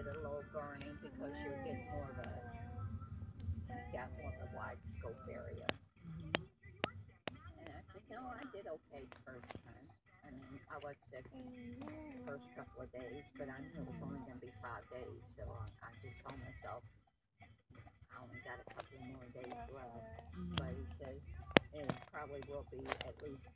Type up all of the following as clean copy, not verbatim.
a little burning because you're getting more of a, you got more of a wide scope area. And I said, no, I did okay the first time. I mean, I was sick the first couple of days, but I knew it was only going to be 5 days. So I just told myself, I only got a couple more days left. But he says it probably will be at least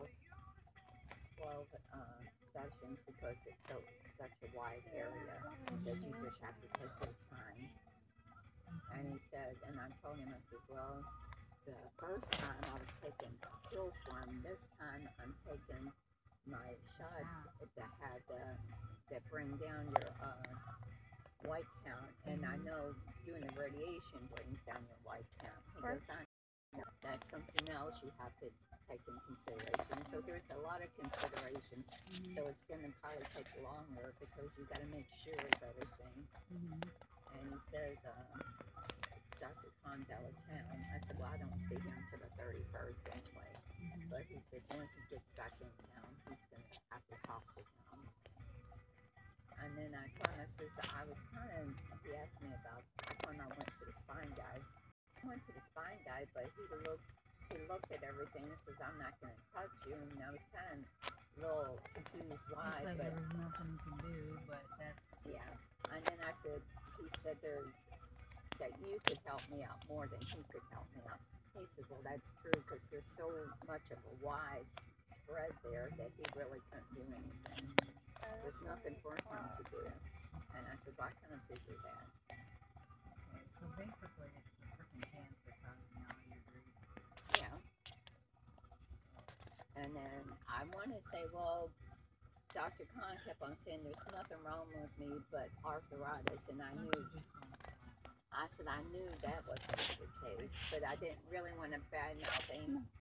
12 sessions because it's such a wide area that you just have to take your time. And he said, and I told him, I said, well, the first time I was taking pill form. This time I'm taking my shots that bring down your white count. And I know doing the radiation brings down your white count. He goes, I know that's something else you have to take in consideration. So there's a lot of considerations. So it's going to probably take longer because you got to make sure of everything. And he says, Dr. Khan's out of town. I said, well, I don't see him until the 31st anyway. But he said, when he gets back in town, he's going to have to talk to him. And then I told him, I says, I was kind of, he asked me about, I told him I went to the spine guy. I went to the spine guy, but he looked at everything and says, I'm not going to touch you. And I was kind of a little confused why. He said but there was nothing you can do, but that's... Yeah. And then he said that you could help me out more than he could help me out. He said, well, that's true because there's so much of a wide spread there that he really couldn't do anything. There's nothing for him to do. And I said, well, I kind of figured that. Okay, so basically it's the freaking cancer causing all your grief. Yeah. And then I want to say, well, Dr. Khan kept on saying there's nothing wrong with me but arthritis, and I knew. I said I knew that wasn't the case, but I didn't really want to badmouth